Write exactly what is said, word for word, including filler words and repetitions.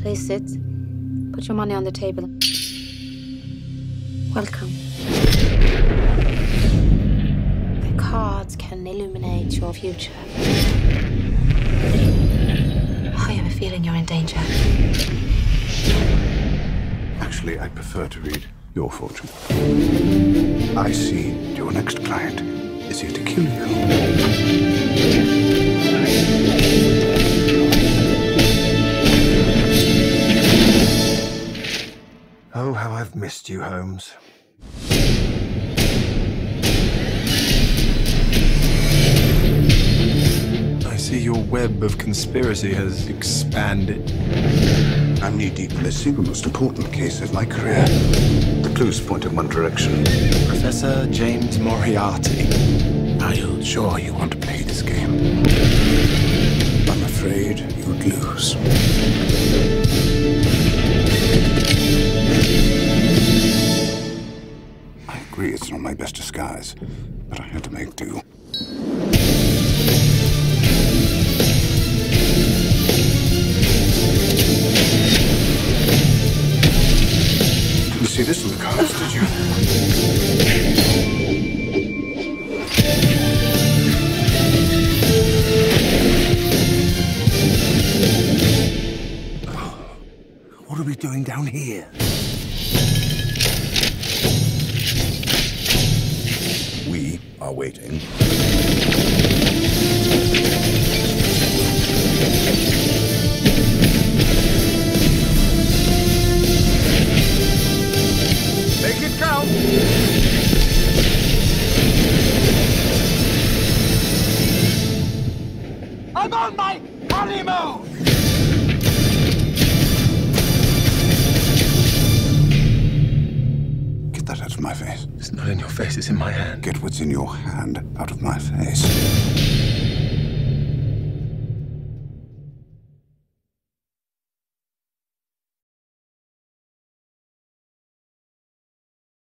Please sit. Put your money on the table. Welcome. The cards can illuminate your future. I have a feeling you're in danger. Actually, I prefer to read your fortune. I see your next client is here to kill you. Oh, how I've missed you, Holmes. I see your web of conspiracy has expanded. I'm knee-deep in the single most important case of my career. The clues point in one direction. Professor James Moriarty. Are you sure you want to play this game? I'm afraid you'd lose. I agree it's not my best disguise, but I had to make do. Didn't see this in the cards, did you? What are we doing down here? We are waiting. Make it count! I'm on my honeymoon! Get that out of my face. It's not in your face, it's in my hand. Get what's in your hand out of my face.